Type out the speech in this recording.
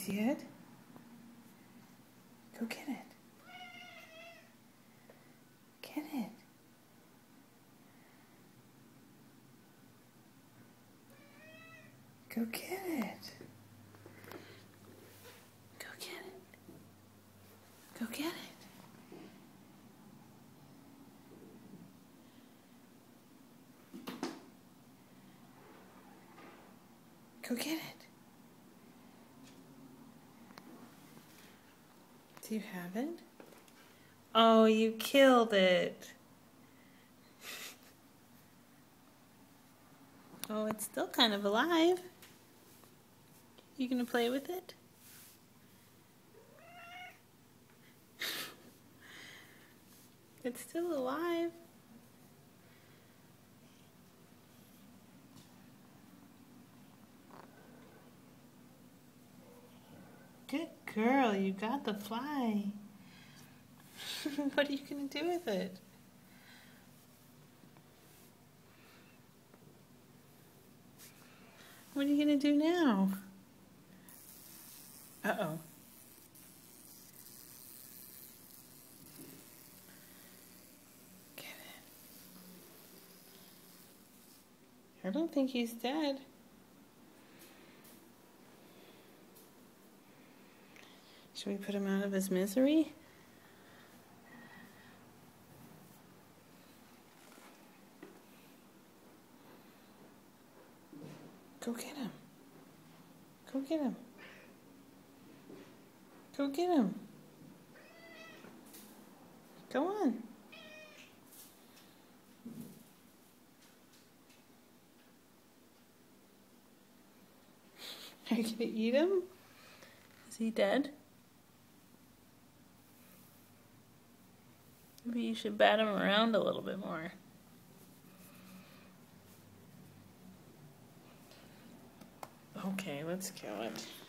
see it? Go get it. Get it. Go get it. Go get it. Go get it. Go get it. Do you have it? Oh, you killed it. Oh, it's still kind of alive. You gonna play with it? It's still alive. Good girl, you got the fly. What are you gonna do with it? What are you gonna do now? Uh-oh. Get it. I don't think he's dead. Should we put him out of his misery? Go get him. Go get him. Go get him. Go on. Are you gonna eat him? Is he dead? Maybe you should bat him around a little bit more. Okay, let's kill it.